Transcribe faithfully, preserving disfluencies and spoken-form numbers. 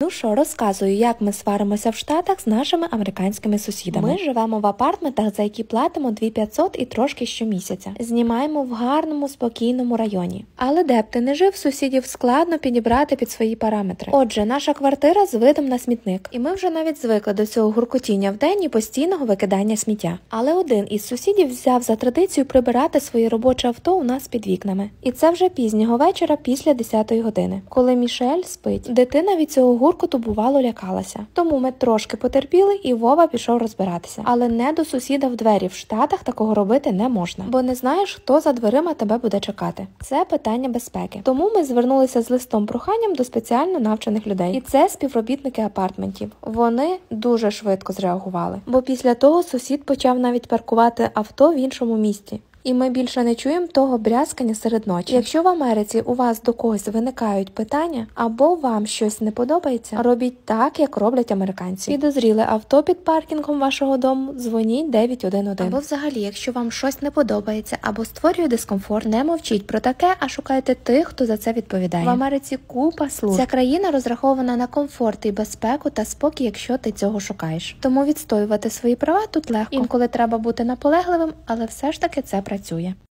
Ну що, розказую, як ми сваримося в Штатах з нашими американськими сусідами. Ми живемо в апартментах, за які платимо дві тисячі п'ятсот і трошки щомісяця. Знімаємо в гарному, спокійному районі. Але де б ти не жив, сусідів складно підібрати під свої параметри. Отже, наша квартира з видом на смітник. І ми вже навіть звикли до цього гуркотіння вдень і постійного викидання сміття. Але один із сусідів взяв за традицію прибирати своє робоче авто у нас під вікнами. І це вже пізнього вечора після десятої години, коли Мішель спить. Дитина від цього гуркоту бувало лякалася. Тому ми трошки потерпіли і Вова пішов розбиратися. Але не до сусіда в двері. В Штатах такого робити не можна. Бо не знаєш, хто за дверима тебе буде чекати. Це питання безпеки. Тому ми звернулися з листом-проханням до спеціально навчених людей. І це співробітники апартментів. Вони дуже швидко зреагували. Бо після того сусід почав навіть паркувати авто в іншому місті. І ми більше не чуємо того брязкання серед ночі. Якщо в Америці у вас до когось виникають питання, або вам щось не подобається, робіть так, як роблять американці. Підозріле авто під паркінгом вашого дому, дзвоніть дев'ять один один. Або взагалі, якщо вам щось не подобається, або створює дискомфорт, не мовчіть про таке, а шукайте тих, хто за це відповідає. В Америці купа служб. Ця країна розрахована на комфорт і безпеку та спокій, якщо ти цього шукаєш. Тому відстоювати свої права тут легко. Інколи треба бути наполегливим, але все ж таки це працює.